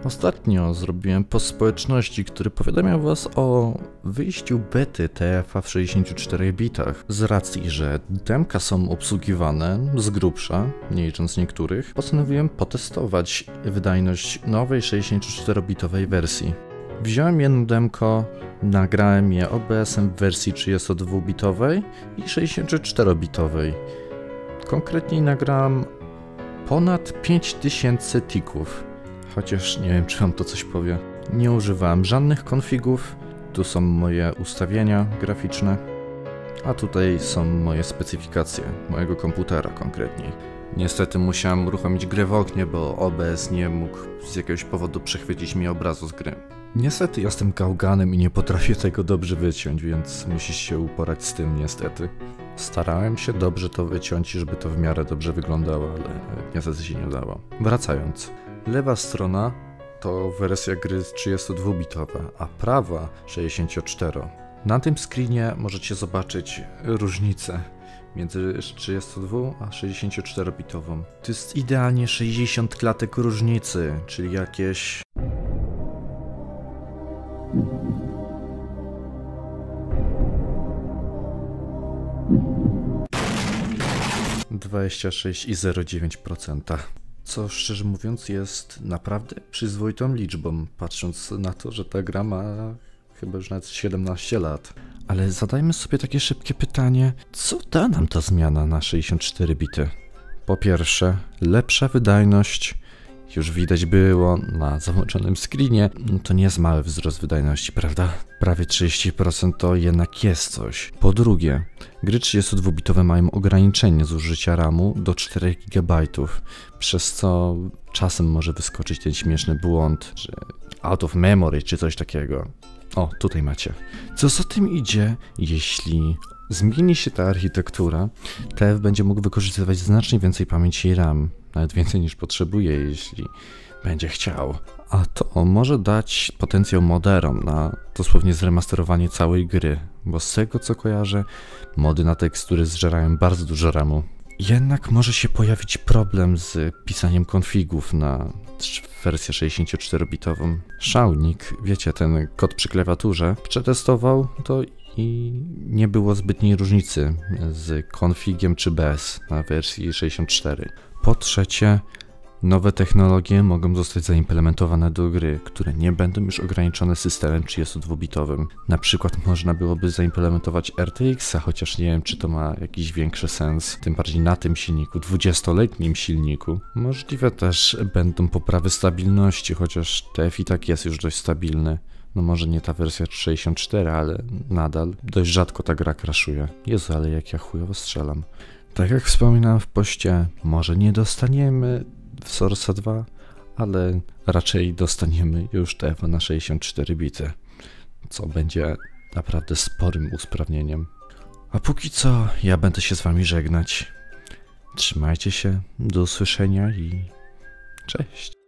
Ostatnio zrobiłem post społeczności, który powiadamiał was o wyjściu bety TF-a w 64 bitach. Z racji, że demka są obsługiwane z grubsza, nie licząc niektórych, postanowiłem potestować wydajność nowej 64-bitowej wersji. Wziąłem jedno demko, nagrałem je OBS-em w wersji 32-bitowej i 64-bitowej. Konkretniej nagrałem ponad 5000 tików. Chociaż nie wiem, czy wam to coś powie. Nie używałem żadnych konfigów. Tu są moje ustawienia graficzne. A tutaj są moje specyfikacje mojego komputera konkretniej. Niestety musiałem uruchomić grę w oknie, bo OBS nie mógł z jakiegoś powodu przechwycić mi obrazu z gry. Niestety jestem gałganem i nie potrafię tego dobrze wyciąć, więc musisz się uporać z tym niestety. Starałem się dobrze to wyciąć, żeby to w miarę dobrze wyglądało, ale niestety się nie udało. Wracając. Lewa strona to wersja gry 32-bitowa, a prawa 64. Na tym screenie możecie zobaczyć różnicę między 32 a 64-bitową. To jest idealnie 60 klatek różnicy, czyli jakieś 26,09%. Co szczerze mówiąc jest naprawdę przyzwoitą liczbą, patrząc na to, że ta gra ma chyba już nawet 17 lat. Ale zadajmy sobie takie szybkie pytanie, co da nam ta zmiana na 64 bity? Po pierwsze, lepsza wydajność. Już widać było na załączonym screenie, to nie jest mały wzrost wydajności, prawda? Prawie 30% to jednak jest coś. Po drugie, gry 32-bitowe mają ograniczenie zużycia RAMu do 4 GB, przez co czasem może wyskoczyć ten śmieszny błąd, że out of memory czy coś takiego. O, tutaj macie. Co za tym idzie, jeśli zmieni się ta architektura, TF będzie mógł wykorzystywać znacznie więcej pamięci RAM. Nawet więcej niż potrzebuje, jeśli będzie chciał. A to może dać potencjał moderom na dosłownie zremasterowanie całej gry, bo z tego co kojarzę, mody na tekstury zżerają bardzo dużo RAMu. Jednak może się pojawić problem z pisaniem konfigów na wersję 64-bitową. Szałnik, wiecie, ten kod przy klawiaturze, przetestował to i nie było zbytniej różnicy z konfigiem czy bez na wersji 64. Po trzecie, nowe technologie mogą zostać zaimplementowane do gry, które nie będą już ograniczone systemem 32-bitowym. Na przykład można byłoby zaimplementować RTX-a, chociaż nie wiem, czy to ma jakiś większy sens, tym bardziej na tym silniku, 20-letnim silniku. Możliwe też będą poprawy stabilności, chociaż TF i tak jest już dość stabilny. No może nie ta wersja 64, ale nadal dość rzadko ta gra crashuje. Jezu, ale jak ja chujowo strzelam. Tak jak wspominałem w poście, może nie dostaniemy w Source'a 2, ale raczej dostaniemy już TF na 64 bity, co będzie naprawdę sporym usprawnieniem. A póki co, ja będę się z wami żegnać. Trzymajcie się, do usłyszenia i cześć.